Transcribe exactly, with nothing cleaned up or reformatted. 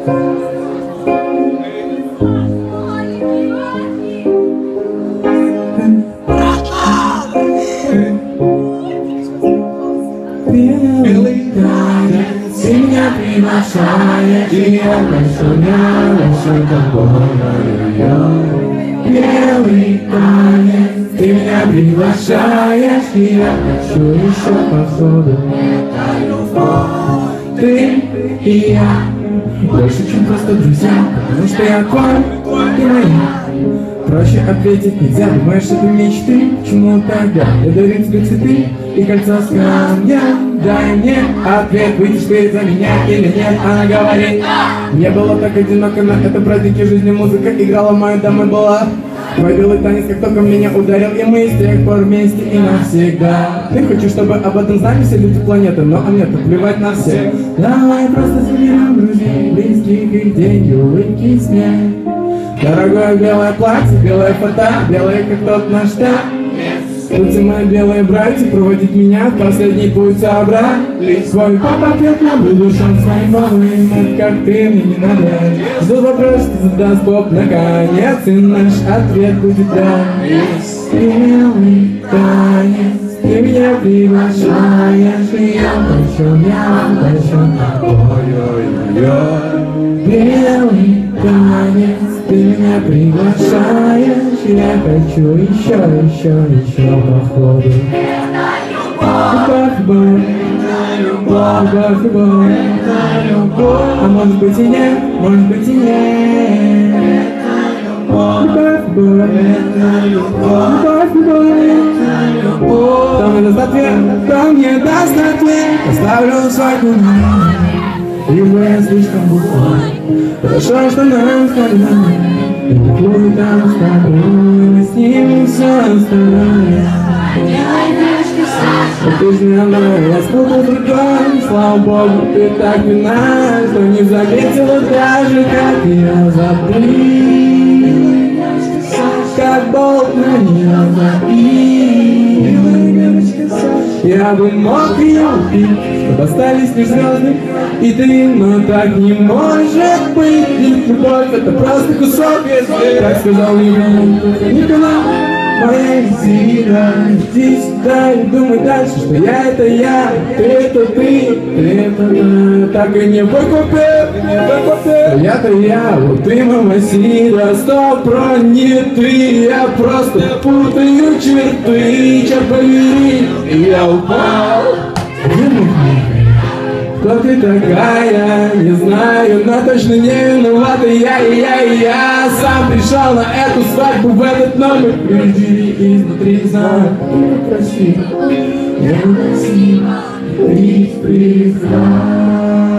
Белый танец, ты меня приглашаешь, и я кашуняюсь с тобою. Белый танец, ты меня приглашаешь, и я хочу еще походу. Это любовь, ты и я, больше, чем просто друзья, потому что я твой, ты моя. Проще ответить нельзя, думаешь, это мечты, почему тогда я дарю тебе цветы и кольцо с камнем? Дай мне ответ, выйдешь ты за меня или нет? Она говорит, не было так одиноко на этом празднике жизни, музыка играла, моя дама была. Твой белый танец как только меня ударил, и мы с тех пор вместе и навсегда. Ты хочешь, чтобы об этом знали все люди планеты, но а мне-то плевать на всех. Давай просто соберем друзей, близких и деньги, улыбки, смех. Дорогое белое платье, белая фото, белая как тот наш таг. Будьте мои белые братья, проводить меня в последний путь собрались. Свой папа пьет нам душом своим новым, это как ты, мне не надо. Жду вопрос, что задаст Бог наконец, и наш ответ будет да. Белый танец, ты меня приглашаешь, и я хочу, я хочу тобой. Белый танец, ты меня приглашаешь, и я хочу еще, еще, еще походу. Любовь, любовь, любовь, любовь, любовь. А может быть и нет, может быть и нет. Любовь, любовь, любовь, любовь. Кто мне даст ответ, кто мне даст ответ, оставлю свой кумир. Либо я слишком бухой, хорошо, что нам сказано. И мы там с тобой, мы с ним все остальное. Ты ж не она, я спутал другой. Слава Богу, ты так вина, что не заметила даже, как я забыл. Как болт на нее забил. Я бы мог ее убить, чтобы остались лишь звезды и ты, но так не может быть. Ведь любовь это просто кусок звезды. Так сказал Николай, Николай. Моя сила, иди сюда и думай дальше, что я это я, ты это ты, ты это да. Так и не выкупил, не выкупил. Я-то я, вот ты мамасита, сто про не ты, я просто путаю черты, черт побери, и я упал. Кто ты такая, не знаю, но точно не виновата я, и я, и я сам пришел на эту свадьбу, в этот номер. Приди изнутри, знаю, некрасиво, некрасиво, ты прекрасна.